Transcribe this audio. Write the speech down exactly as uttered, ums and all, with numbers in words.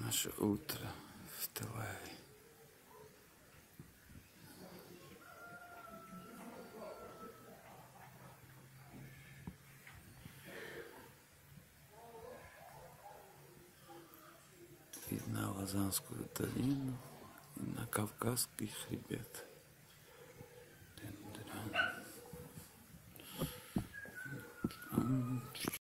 Наше утро в Тель-Авиве. Вид на Лазанскую долину и на Кавказский хребет.